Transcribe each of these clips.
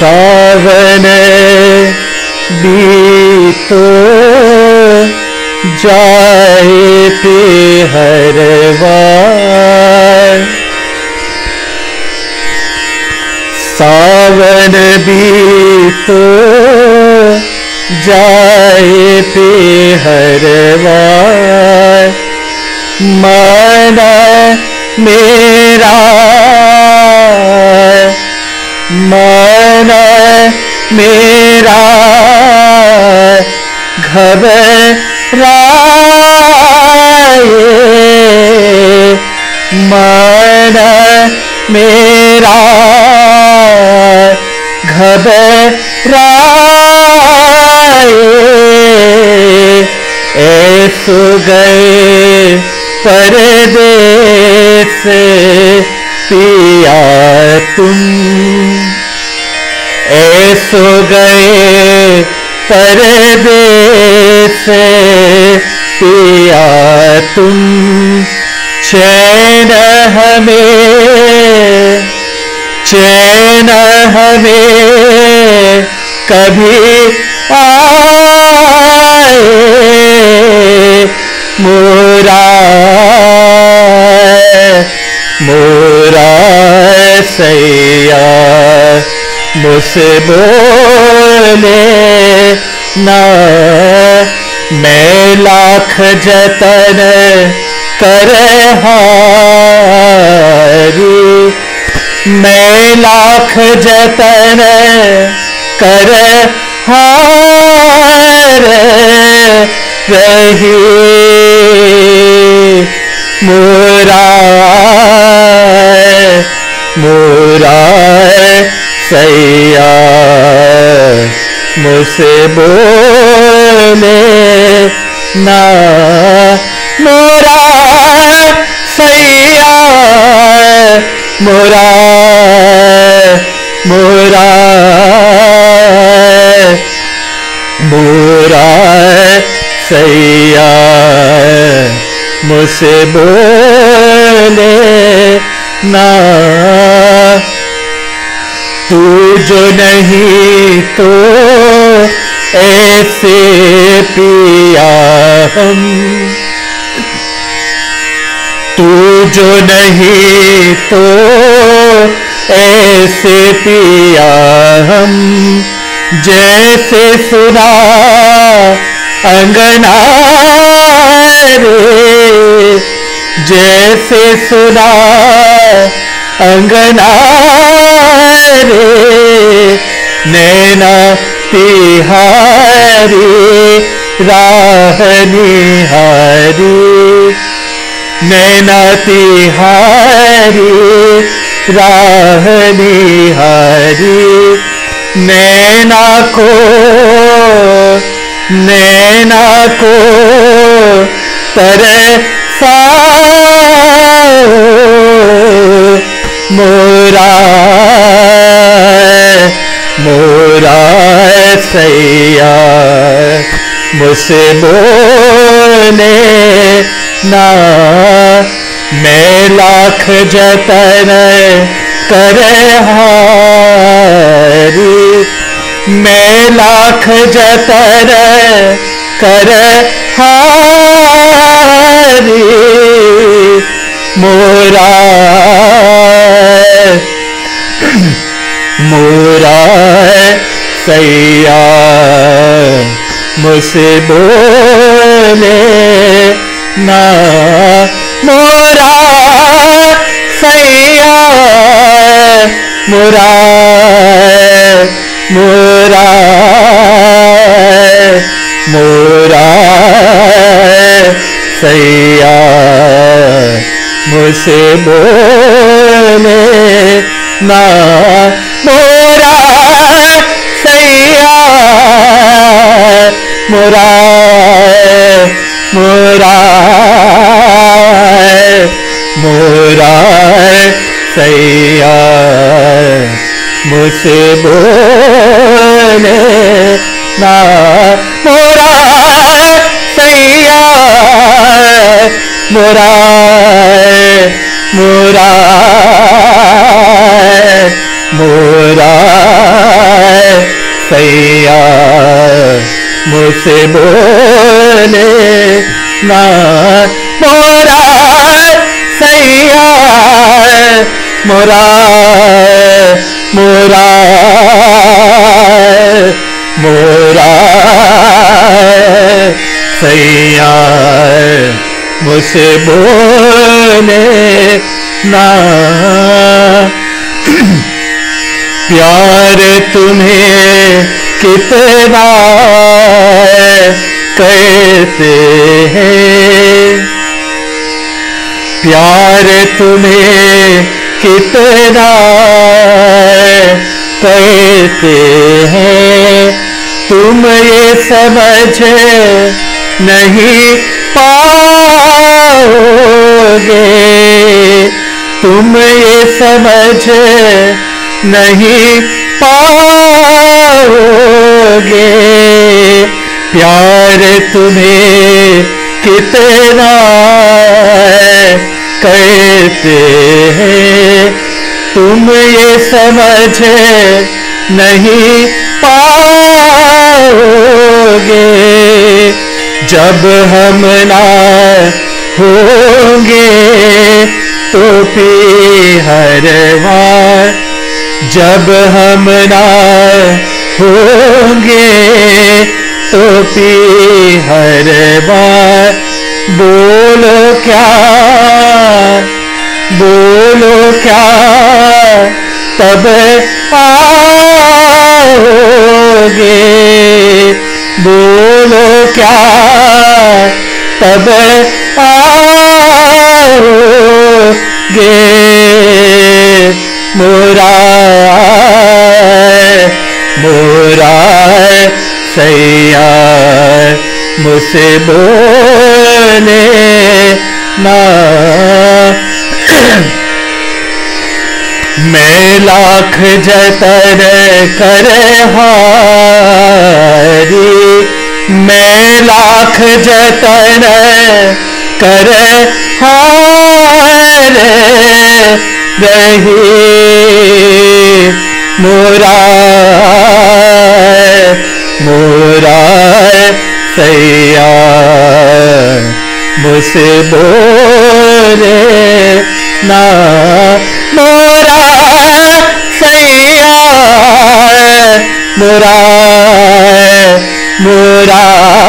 सावन बीतो जाए पे हर बार, सावन बीतो जाए पे हर बार, मन मेरा मन मेरा घबराए, मन मेरा घबराए, ऐसो गए परदेस पिया तुम, ऐसो गए परदेस पिया तुम, चैन हमें कभी आए, मोरा सैया मुझसे बोले ना, मैं लाख जतन कर हारी, मैं लाख जतन कर हार रही, मोरा सैया मुझसे बोले ना, मोरा सैया मोरा सैया मुझसे बोले ना, तू जो नहीं तो ऐसे पिया हम, तू जो नहीं तो ऐसे पिया हम, जैसे सुना अंगना रे, जैसे सुना अंगना रे, नैना तिहारी राह निहारी, नैना तिहारी राह निहारी, नैना को तरसा मोरा सैया मुझसे बोले ना, मैं लाख जतन कर हारी, मैं लाख जतन कर हारी, मोरा सैया मुझसे बोले ना, मोरा सैया मोरा सैया मुझसे बोले ना, मोरा सैया मोरा सैया मुझसे बोले ना, मोरा सैया मोरा मोरा सैया मुझसे बोले ना मोरा सैया मोरा मोरा मोरा सैया मुझसे बोले ना। प्यार तुम्हें कितना करते हैं, प्यार तुम्हें कितना करते हैं, तुम ये समझ नहीं पाओगे, तुम ये समझ नहीं पाओगे, प्यार तुम्हें कितना करते हैं, तुम ये समझ नहीं पाओगे। जब हम ना होंगे तो फिर हर बार, जब हम ना होंगे तो फिर हर बार बोलो क्या, बोलो क्या तब आओगे, बोलो क्या तब आओगे। मोरा मोरा सैया मुझसे बोले ना। मैं लाख जतन कर हारी, मैं लाख जतन कर हार रही, मोरा मोरा सैया मुझसे बोले ना। मोरा सैया मोरा मोरा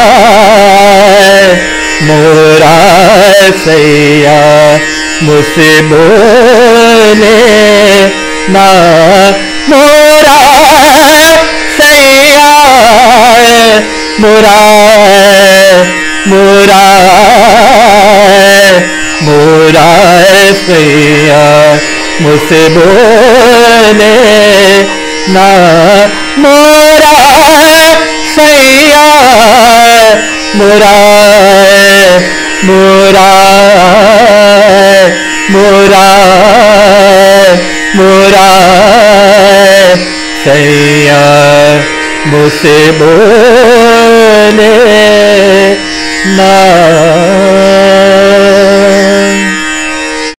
मोरा सैया मुझसे बोले ना। मोरा सैया मोरा मोरा मोरा सैया मुझसे बोले ना। मोरा सैया मोरा मोरा मोरा मोरा सैया मुझसे बोले ना।